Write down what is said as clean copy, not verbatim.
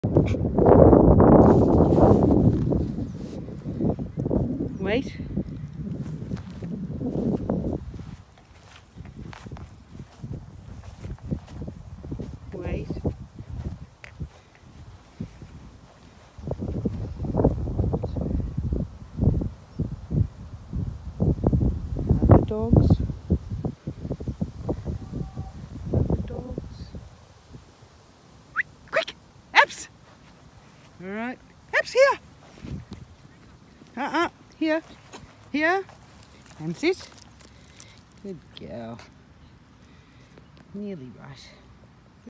Wait. Wait. Other dogs. Other dogs. Quick! Abs! Alright. Abs, here! Here. Here. And sit. Good girl. Nearly right.